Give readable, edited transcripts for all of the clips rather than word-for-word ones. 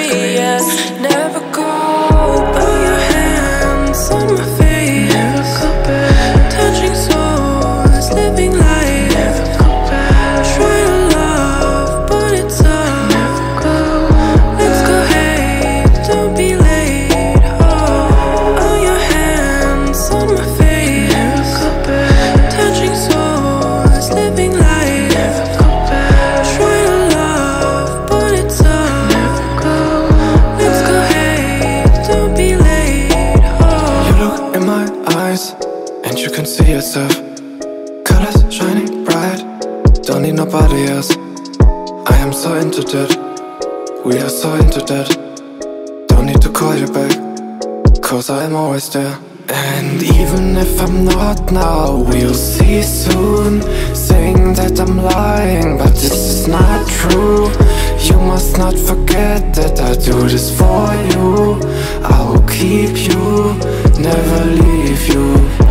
curious. Never go. Put your hands on my face. Never go back. Touching souls, living life. Never go back. Try to love, but it's tough. Never go. Let's go, hey, don't be late. Oh, all your hands on my face. Never go back. Touching souls, living life. Never go back. Try to love, but it's tough. Never go. Let's go, hey, don't be late. Oh. You look in my eyes, and you can see yourself. Colors shining bright, don't need nobody else. I am so into that, we are so into that. Don't need to call you back, cause I am always there. And even if I'm not now, we'll see soon. Saying that I'm lying, but this is not true. You must not forget that I do this for you. I will keep you, never leave you.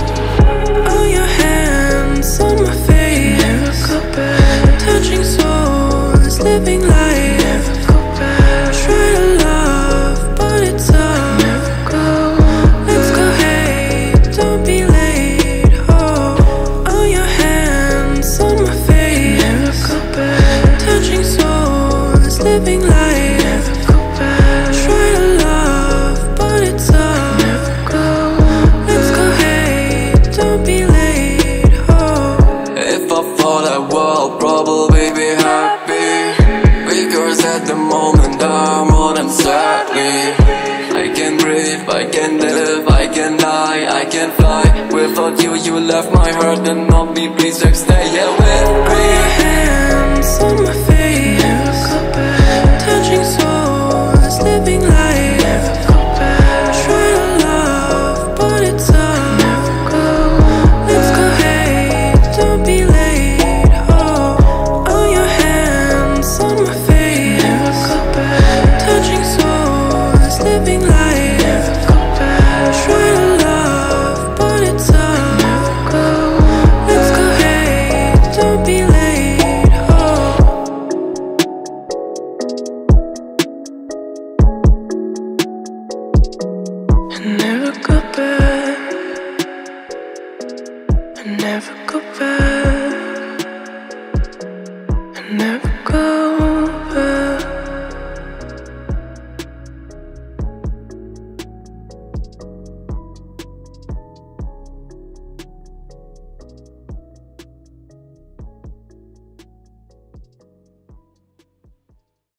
All your hands on my face. Never go back. Touching souls, living life. Never go back. Try to love, but it's tough. Never go. Let's go, hey, don't be late. Oh, all your hands on my face. Never go back. Touching souls, living life. Never go back. Try to love, but it's tough. Never go. Let's go, hey, don't be late. Oh. If I fall, I will probably be happy, because at the moment I'm more than sadly. I can breathe, I can live, I can lie, I can fly. Without you, you left my heart and not me. Please just stay here with All me. your hands on my face. Never go back. Touching souls, living life. Never go back. Try to love, but it's tough. Never go. Let's go, hey, don't be late. Oh, all your hands on my face. Never go back. Touching souls, living life. Never go back. Try to love, but it's tough. Never go. Let's go, hey, don't be late. Oh. I never go back. I never go back.